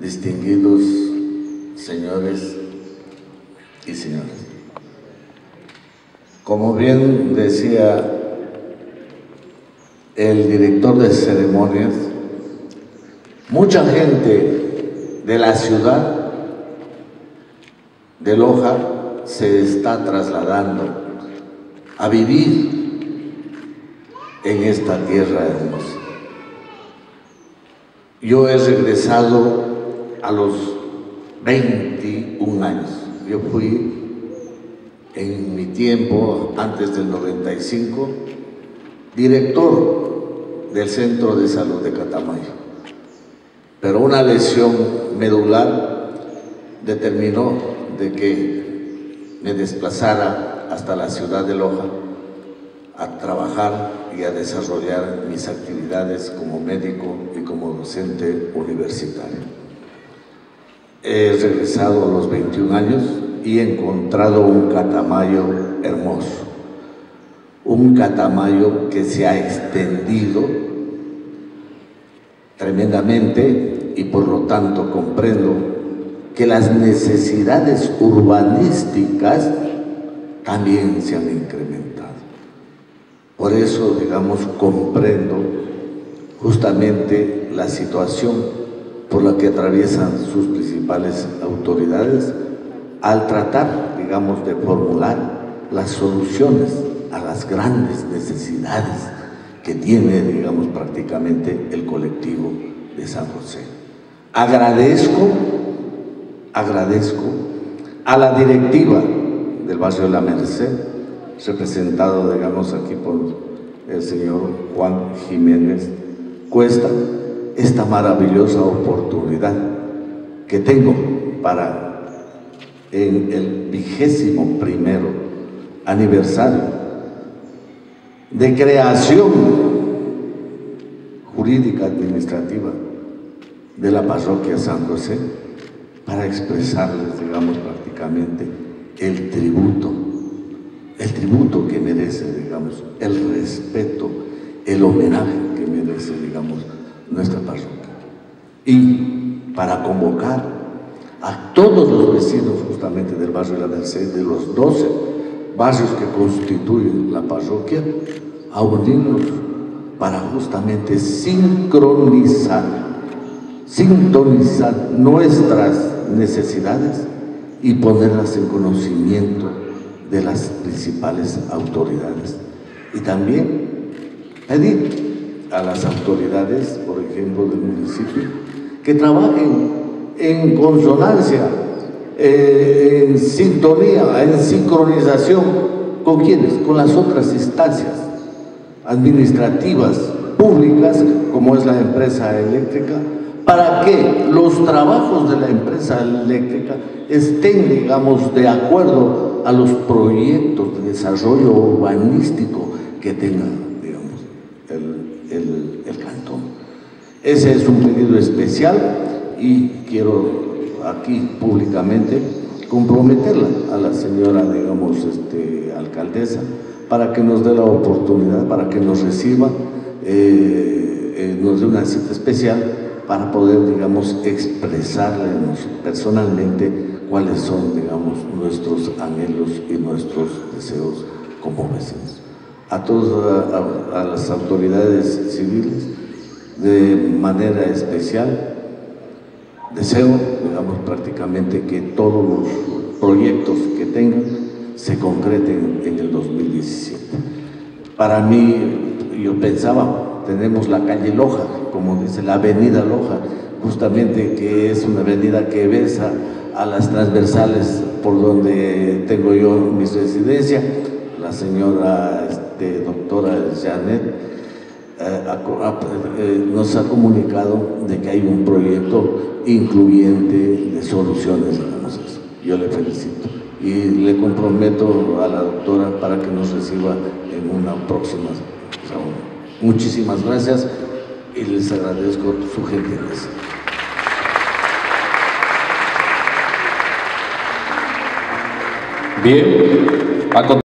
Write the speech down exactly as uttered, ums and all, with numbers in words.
distinguidos señores y señoras. Como bien decía el director de ceremonias, mucha gente de la ciudad de Loja se está trasladando a vivir en esta tierra hermosa. Yo he regresado a los veintiún años. Yo fui en mi tiempo, antes del noventa y cinco, director del Centro de Salud de Catamayo. Pero una lesión medular determinó de que me desplazara hasta la ciudad de Loja a trabajar y a desarrollar mis actividades como médico y como docente universitario. He regresado a los veintiún años y he encontrado un Catamayo hermoso, un Catamayo que se ha extendido tremendamente y por lo tanto comprendo que las necesidades urbanísticas también se han incrementado. Por eso, digamos, comprendo justamente la situación por la que atraviesan sus principales autoridades al tratar, digamos, de formular las soluciones a las grandes necesidades que tiene, digamos, prácticamente el colectivo de San José. Agradezco, agradezco a la directiva del barrio La Merced, representado, digamos, aquí por el señor Juan Jiménez Cuesta, esta maravillosa oportunidad que tengo para, en el vigésimo primero aniversario de creación jurídica administrativa de la parroquia San José, para expresarles, digamos, prácticamente el tributo, el tributo que merece, digamos, el respeto, el homenaje que merece, digamos, nuestra parroquia. Y para convocar a todos los vecinos justamente del barrio de La Merced, de los doce barrios que constituyen la parroquia, a unirnos para justamente sincronizar, sintonizar nuestras necesidades y ponerlas en conocimiento de las principales autoridades. Y también pedir a las autoridades, por ejemplo, del municipio, que trabajen en consonancia, eh, en sintonía, en sincronización, ¿con quiénes? Con las otras instancias administrativas públicas, como es la empresa eléctrica, para que los trabajos de la empresa eléctrica estén, digamos, de acuerdo a los proyectos de desarrollo urbanístico que tenga, digamos, el, el, el cantón. Ese es un pedido especial y quiero aquí públicamente comprometerla a la señora, digamos, este, alcaldesa, para que nos dé la oportunidad, para que nos reciba, eh, eh, nos dé una cita especial para poder, digamos, expresarle personalmente cuáles son, digamos, nuestros anhelos y nuestros deseos como vecinos. A todas a, a las autoridades civiles, de manera especial, deseo, digamos, prácticamente que todos los proyectos que tengan se concreten en el dos mil diecisiete. Para mí, yo pensaba, tenemos la calle Loja, como dice, la avenida Loja, justamente, que es una avenida que besa a las transversales por donde tengo yo mi residencia. La señora este, doctora Janet eh, a, a, eh, nos ha comunicado de que hay un proyecto incluyente de soluciones, digamos eso. Yo le felicito y le comprometo a la doctora para que nos reciba en una próxima reunión. Muchísimas gracias y les agradezco su gentileza. Bien.